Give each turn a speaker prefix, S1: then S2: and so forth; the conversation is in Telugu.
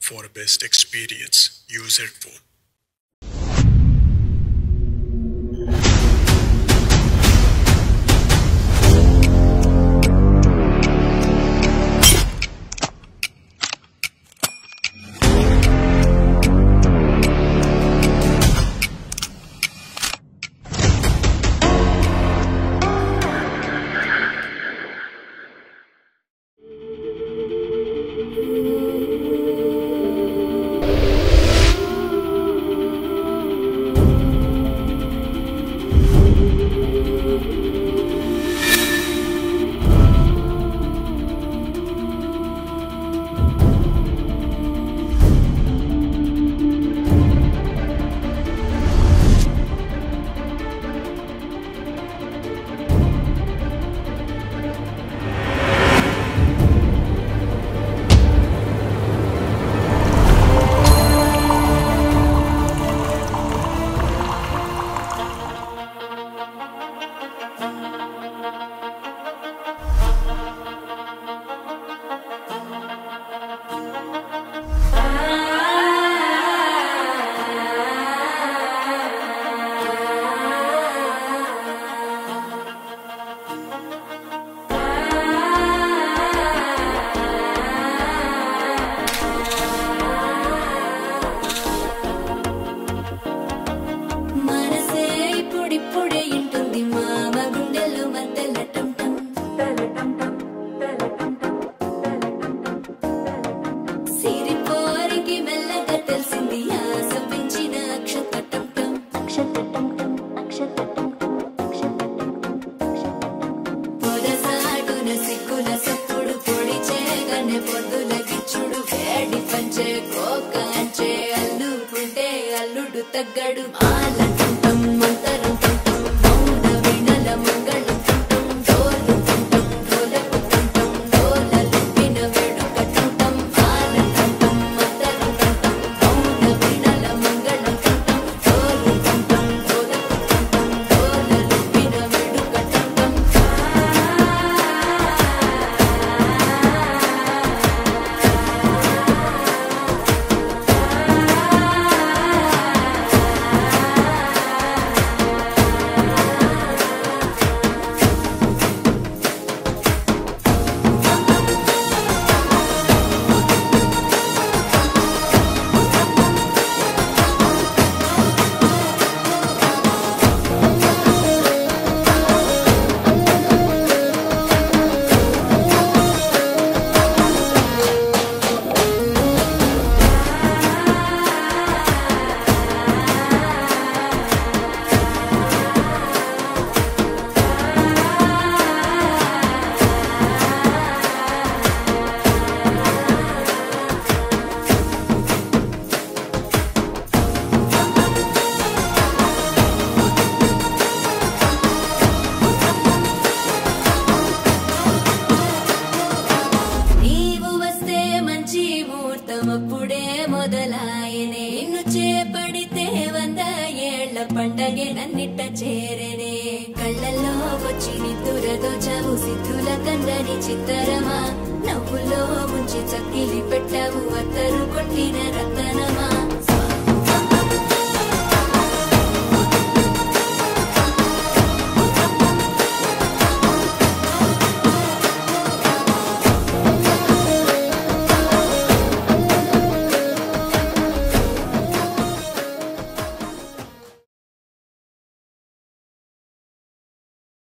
S1: For a best experience, use headphone.
S2: తగ్గడు ఆలంటం మంతరం టం మౌన వినల మంగళం టం డోలు టం డోలకు టం డోలలు విన వేడుక టం ఆలంటం మంతరం టం మౌన వినల మంగళం టం డోలు టం డోలకు టం డోలలు విన వేడుక టం అప్పుడే మొదలాయనే నిన్ను చేపడితే 100 ఏళ్ల పండగే నన్నిట్ట చేరనే కళ్ళల్లో వచ్చి నిద్దురదో చావు సిద్ధుల కందని చిత్తరమా నవ్వులో ముంచి చక్కిలి పెట్టావు అత్తరు కొట్టిన